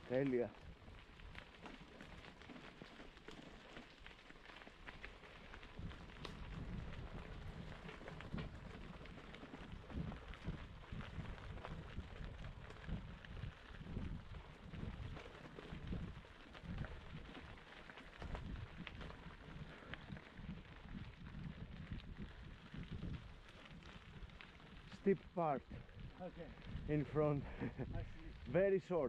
Τέλεια. Steep part Okay, in front. I see. Very short,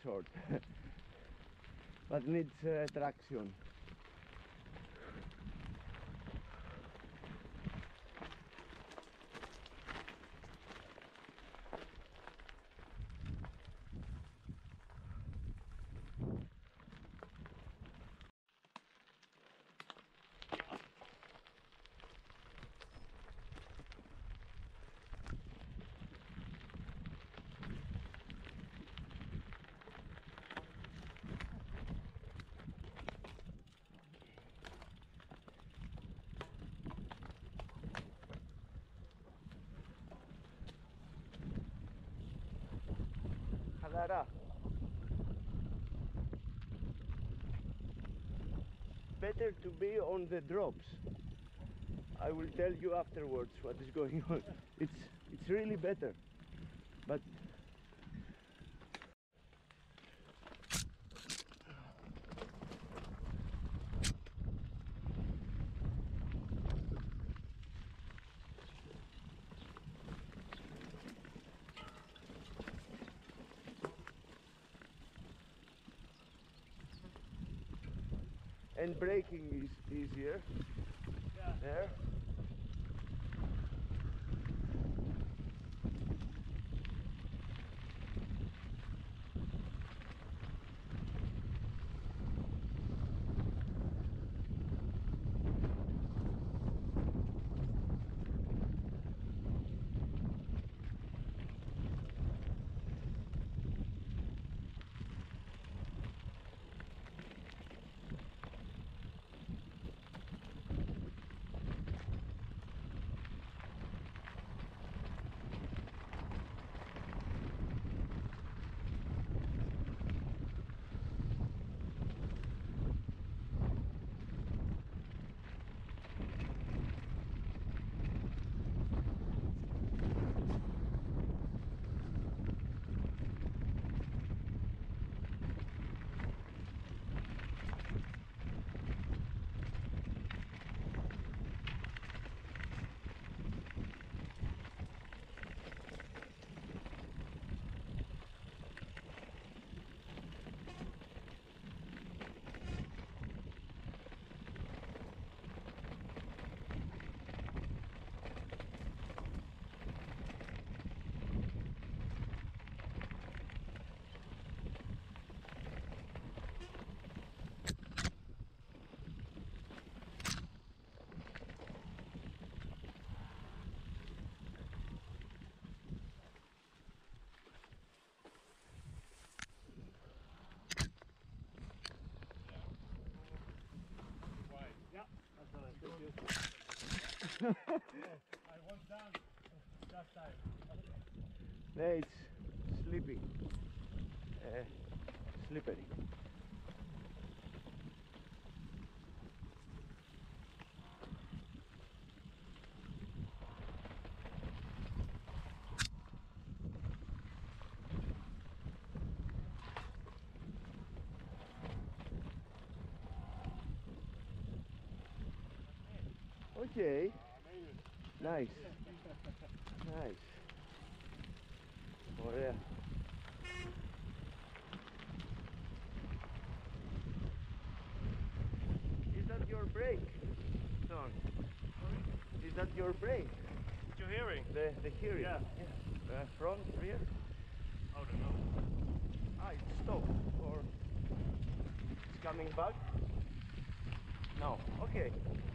but needs traction. Χαλαρά. Better to be on the drops. I will tell you afterwards what is going on. It's really better. But and braking is easier. Yeah. There. Yeah, that's what I think. I went down that time. There it's slipping. Slippery. Okay. Nice. Nice. Ωραία. Is that your brake, Sean? Is that your brake? Your hearing? The hearing? Yeah. Front, rear? I don't know. Ah, it's stopped or it's coming back? No. Okay.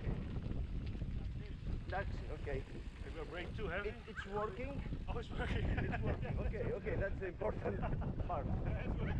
That's okay. Is your brake too heavy? It's working. Oh, it's working. It's working. Okay, okay, that's the important part. That's what